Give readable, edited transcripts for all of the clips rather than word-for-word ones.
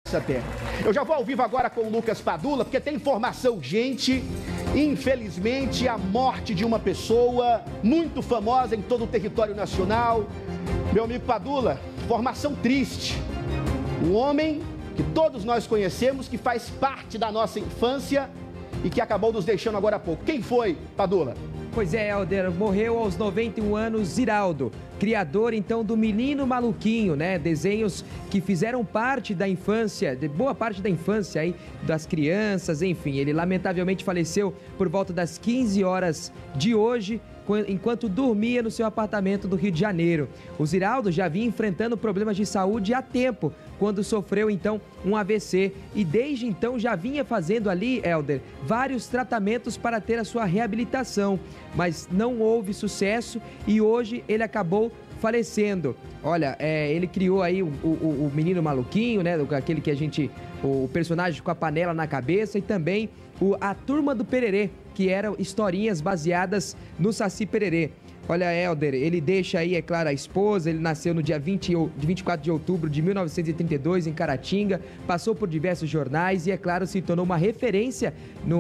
até. Eu já vou ao vivo agora com o Lucas Padula, porque tem informação urgente. Infelizmente, a morte de uma pessoa muito famosa em todo o território nacional. Meu amigo Padula, informação triste. Um homem que todos nós conhecemos, que faz parte da nossa infância e que acabou nos deixando agora há pouco. Quem foi, Padula? Pois é, Helder, morreu aos 91 anos Ziraldo, criador então do Menino Maluquinho, né? Desenhos que fizeram parte da infância, de boa parte da infância aí das crianças, enfim. Ele lamentavelmente faleceu por volta das 15 horas de hoje, enquanto dormia no seu apartamento do Rio de Janeiro. O Ziraldo já vinha enfrentando problemas de saúde há tempo, quando sofreu então um AVC, e desde então já vinha fazendo ali, Helder, vários tratamentos para ter a sua reabilitação, mas não houve sucesso e hoje ele acabou falecendo. Olha, ele criou aí o Menino Maluquinho, né? Aquele que o personagem com a panela na cabeça, e também a Turma do Pererê, que eram historinhas baseadas no Saci Pererê. Olha, Helder, ele deixa aí, é claro, a esposa. Ele nasceu no dia 24 de outubro de 1932 em Caratinga, passou por diversos jornais e, é claro, se tornou uma referência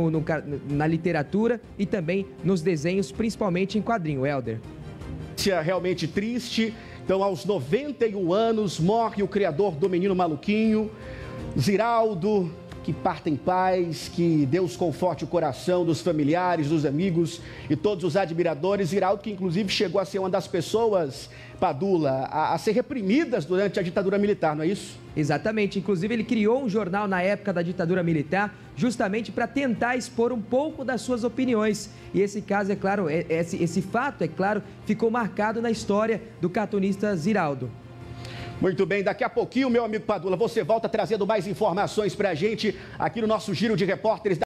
na literatura e também nos desenhos, principalmente em quadrinho, Helder. Realmente triste. Então, aos 91 anos, morre o criador do Menino Maluquinho, Ziraldo. Que parta em paz, que Deus conforte o coração dos familiares, dos amigos e todos os admiradores. Ziraldo, que inclusive chegou a ser uma das pessoas, Padula, a ser reprimidas durante a ditadura militar, não é isso? Exatamente, inclusive ele criou um jornal na época da ditadura militar, justamente para tentar expor um pouco das suas opiniões. E esse caso, é claro, esse fato, é claro, ficou marcado na história do cartunista Ziraldo. Muito bem, daqui a pouquinho, meu amigo Padula, você volta trazendo mais informações pra gente aqui no nosso Giro de Repórteres.